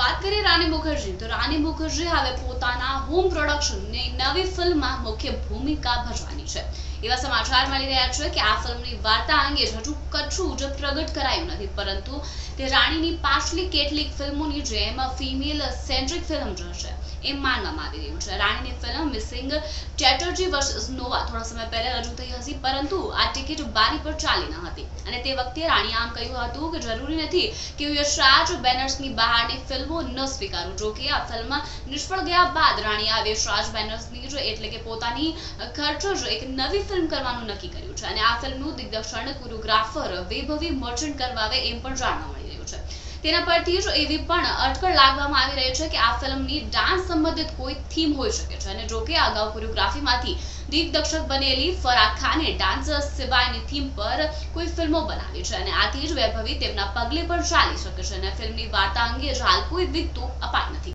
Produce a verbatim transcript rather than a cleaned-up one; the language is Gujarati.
વાત કરીએ રાની મુખર્જી તો રાની મુખર્જી હવે પોતાના હોમ પ્રોડક્શનની નવી ફિલ્મમાં મુખ્ય ભૂમિકા ભજવવાની છે। એવા સમાચાર મળી રહ્યા છે કે આ ફિલ્મની વાર્તા અંગે હજુ કશું જ પ્રગટ કરાયું નથી, પરંતુ તે રાણીની પાછલી કેટલીક ફિલ્મોની જેમ ફિમેલ સેન્ટ્રિક ફિલ્મ રહેશે એમ માનવામાં આવી રહ્યું છે। રાણીની ફિલ્મ મિસિંગ ચેટર્જી વર્સિસ નોવા થોડા સમય પહેલા રજૂ થઈ હતી, પરંતુ આ ટિકિટ બારી પર ચાલી ન હતી અને તે વખતે રાણીએ આમ કહ્યું હતું કે જરૂરી નથી કે હું યશરાજ બેનર્સની બહારની ફિલ્મો ન સ્વીકારું। જો કે આ ફિલ્મ નિષ્ફળ ગયા બાદ રાણીએ આ યશરાજ બેનર્સની જ એટલે કે પોતાની ખર્ચો જ એક નવી ફિલ્મ કરવાનું નક્કી કર્યું છે અને આ ફિલ્મનું દિગ્દર્શન કોરિયોગ્રાફર વૈભવી મર્ચન્ટ કરવાવે એમ પણ જાણવા મળી રહ્યું છે। તેના પરથી જ એવી પણ અટકળ લાગવામાં આવી રહી છે કે આ ફિલ્મની ડાન્સ સંબંધિત કોઈ થીમ હોઈ શકે છે અને જો કે અગાઉ કોરિયોગ્રાફીમાંથી દિગ્દર્શક બનેલી ફરાહ ખાને ડાન્સ સિવાયની થીમ પર કોઈ ફિલ્મો બનાવી છે અને આથી જ વૈભવી તેમના પગલે પર ચાલી શકે છે અને ફિલ્મની વાર્તા અંગે જ હાલ કોઈ વિગતો અપાઈ નથી।